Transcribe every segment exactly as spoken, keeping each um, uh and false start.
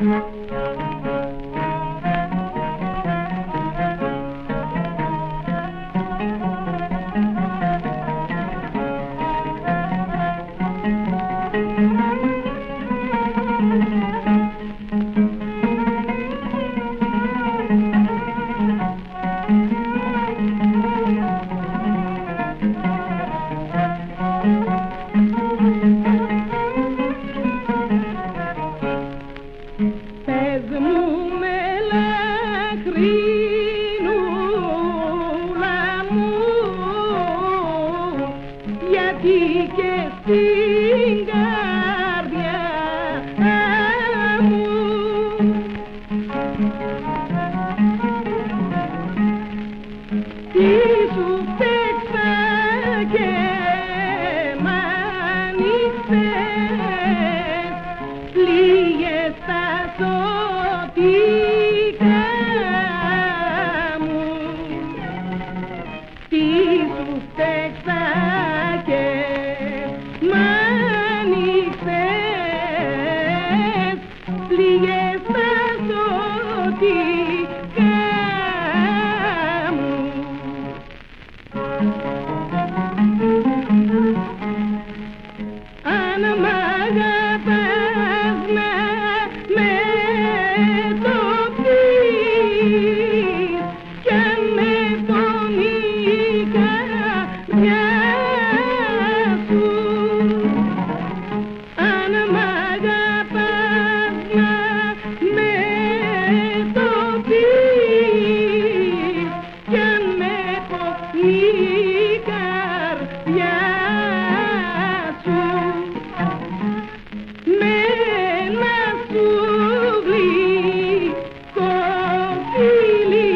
Και στην καρδιά μου τι σου παίξα και μ' άνοιξες πληγές τα σωτικά μου, τι σου παίξα και μ' άνοιξες πληγές τα σωτικά μου. Αν μ' αγαπάς να με το πεις κι αν με πονεί η καρδιά σου, αν μ' αγαπάς να με το πεις κι αν με πονεί η καρδιά σου, με ένα σου γλυκό φιλί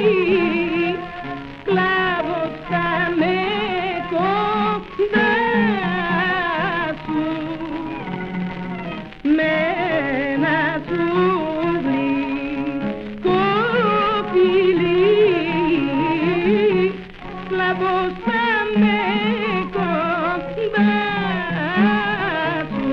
σκλάβος θα με κοντά σου, με ένα σου γλυκό φιλί σκλάβος θα με κοντά σου.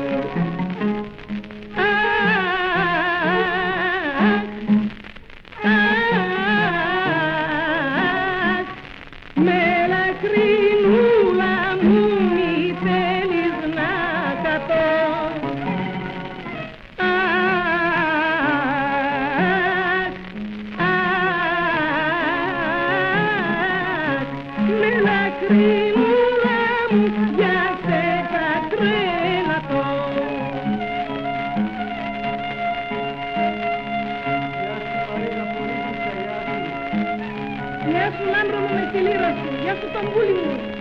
Μελαχρινούλα μου μη θέλεις να καθώ, μελαχρινούλα μου για σε θα τρελαθώ. Γεια σου Λάμπρο μου με τη λύρα σου, γεια σου τον πουλί μου.